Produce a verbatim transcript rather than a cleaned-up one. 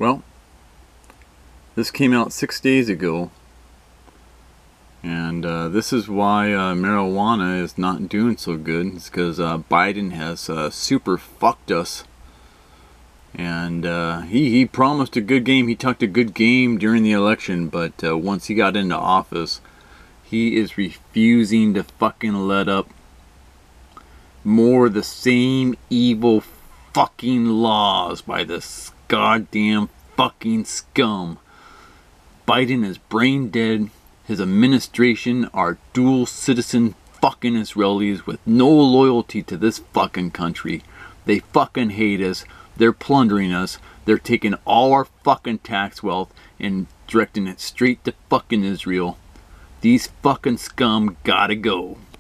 Well, this came out six days ago, and uh, this is why uh, marijuana is not doing so good. It's because uh, Biden has uh, super fucked us, and uh, he, he promised a good game. He talked a good game during the election, but uh, once he got into office, he is refusing to fucking let up more of the same evil fucking laws by this goddamn fucking scum. Biden is brain dead. His administration are dual citizen fucking Israelis with no loyalty to this fucking country. They fucking hate us. They're plundering us. They're taking all our fucking tax wealth and directing it straight to fucking Israel. These fucking scum gotta go.